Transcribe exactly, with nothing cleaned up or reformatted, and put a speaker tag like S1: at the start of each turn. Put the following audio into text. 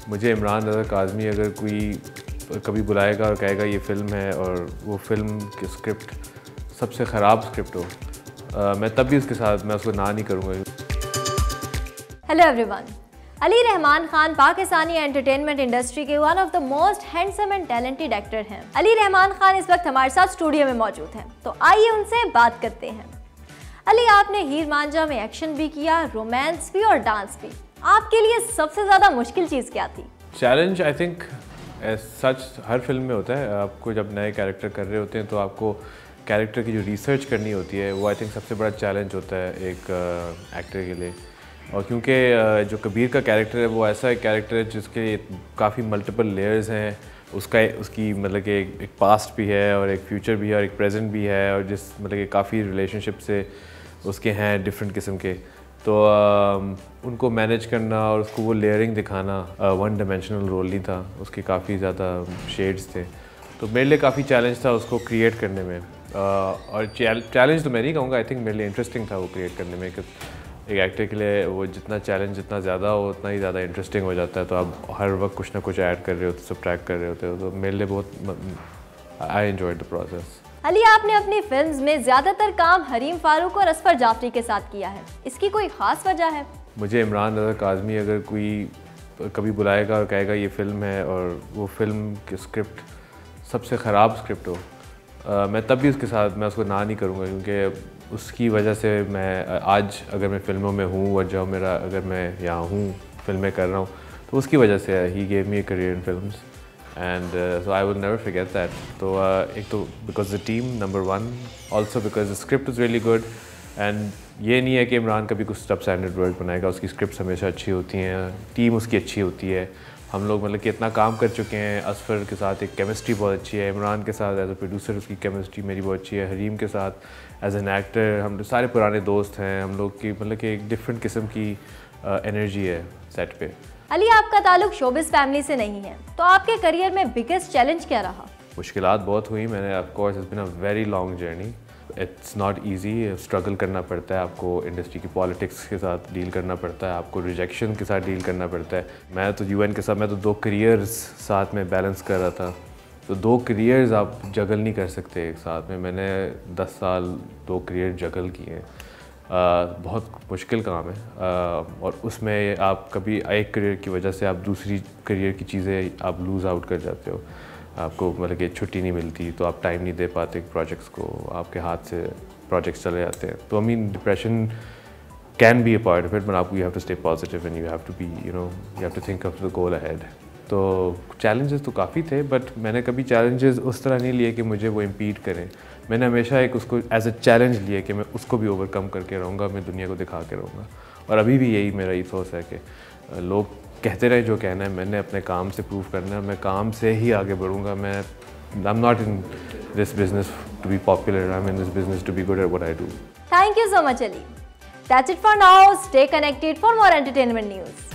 S1: मुझे इमरान जा काज़मी अगर कोई कभी बुलाएगा और कहेगा ये फ़िल्म है और वो फ़िल्म की स्क्रिप्ट सबसे ख़राब स्क्रिप्ट हो, आ, मैं तब भी उसके साथ मैं उसको ना नहीं करूँगा।
S2: Hello everyone, Ali Rahman Khan Pakistani entertainment industry के one of the most handsome and talented actor हैं। अली रहमान खान इस वक्त हमारे साथ स्टूडियो में मौजूद हैं, तो आइए उनसे बात करते हैं। अली, आपने हीर मान जा में एक्शन भी किया, रोमांस भी और डांस भी। आपके लिए सबसे ज़्यादा मुश्किल चीज़ क्या थी?
S1: चैलेंज आई थिंक सच हर फिल्म में होता है। आपको जब नए कैरेक्टर कर रहे होते हैं तो आपको कैरेक्टर की जो रिसर्च करनी होती है वो आई थिंक सबसे बड़ा चैलेंज होता है एक एक्टर के लिए। और क्योंकि जो कबीर का कैरेक्टर है वो ऐसा एक कैरेक्टर है जिसके काफ़ी मल्टीपल लेयर्स हैं, उसका उसकी मतलब कि एक, एक पास्ट भी है और एक फ्यूचर भी है और एक प्रेजेंट भी है, और जिस मतलब कि काफ़ी रिलेशनशिप से उसके हैं डिफरेंट किस्म के, तो आ, उनको मैनेज करना और उसको वो लेयरिंग दिखाना वन डायमेंशनल रोल नहीं था, उसके काफ़ी ज़्यादा शेड्स थे। तो मेरे लिए काफ़ी चैलेंज था उसको क्रिएट करने में। आ, और चैलेंज तो मैं नहीं कहूँगा, आई थिंक मेरे लिए इंटरेस्टिंग था वो क्रिएट करने में। एक एक्टर के लिए वो जितना चैलेंज जितना ज़्यादा हो उतना ही ज़्यादा इंटरेस्टिंग हो जाता है। तो आप हर वक्त कुछ ना कुछ ऐड कर रहे होते, सब्ट्रैक्ट कर रहे होते हो, तो मेरे लिए बहुत I enjoyed the process.
S2: Ali, आपने अपनी फिल्म्स में ज़्यादातर काम हरीम फारूक और असफर जाफरी के साथ किया है, इसकी कोई ख़ास वजह है?
S1: मुझे इमरान जा काज़मी अगर कोई कभी बुलाएगा और कहेगा ये फ़िल्म है और वो फ़िल्म की स्क्रिप्ट सबसे ख़राब स्क्रिप्ट हो, आ, मैं तब भी उसके साथ मैं उसको ना नहीं करूँगा, क्योंकि उसकी वजह से मैं आज अगर मैं फ़िल्मों में हूँ और जो मेरा अगर मैं यहाँ हूँ फिल्में कर रहा हूँ तो उसकी वजह से ही gave me a career in films, and so I will never forget that. तो uh, एक तो because the team number one, also because the script is really good. And ये नहीं है कि इमरान कभी कुछ सब स्टैंडर्ड वर्क बनाएगा, उसकी स्क्रिप्ट हमेशा अच्छी होती हैं, टीम उसकी अच्छी होती है। हम लोग मतलब कि इतना काम कर चुके हैं, असफर के साथ एक केमिस्ट्री बहुत अच्छी है, इमरान के साथ एज अ प्रोड्यूसर उसकी केमिस्ट्री मेरी बहुत अच्छी है, हरीम के साथ एज एन एक्टर हम सारे पुराने दोस्त हैं हम लोग की, मतलब कि एक डिफरेंट किस्म की एनर्जी है सेट पे।
S2: अली, आपका ताल्लुक शोबिस फैमिली से नहीं है, तो आपके करियर में बिगेस्ट चैलेंज क्या रहा?
S1: मुश्किलात बहुत हुई, मैंने of course it's been a very long journey, it's not easy, struggle करना पड़ता है, आपको इंडस्ट्री की पॉलिटिक्स के साथ डील करना पड़ता है, आपको रिजेक्शन के साथ डील करना पड़ता है। मैं तो यूएन के साथ मैं तो दो करियर्स साथ में बैलेंस कर रहा था, तो दो करियर्स आप जगल नहीं कर सकते एक साथ में। मैंने दस साल दो करियर जगल किए हैं, बहुत मुश्किल काम है। आ, और उसमें आप कभी एक करियर की वजह से आप दूसरी करियर की चीज़ें आप लूज़ आउट कर जाते हो, आपको मतलब कि छुट्टी नहीं मिलती, तो आप टाइम नहीं दे पाते प्रोजेक्ट्स को, आपके हाथ से प्रोजेक्ट्स चले जाते हैं। तो I mean depression can be a part of it, but आपको you have to stay positive and you have to be you know you have to think of the goal ahead. तो challenges तो काफ़ी थे, but मैंने कभी challenges उस तरह नहीं लिए कि मुझे वो इम्पीड करें। मैंने हमेशा एक उसको एज अ चैलेंज लिया कि मैं उसको भी ओवरकम करके रहूँगा, मैं दुनिया को दिखा के रहूँगा। और अभी भी यही मेरा ईथोस है कि लोग कहते रहे जो कहना है, मैंने अपने काम से प्रूव करना है, मैं काम से ही आगे बढ़ूँगा। मैं I am not in this business to be popular, I am in this business to be good at what I do.
S2: Thank you so much Ali. That's it for now, stay connected for more entertainment news.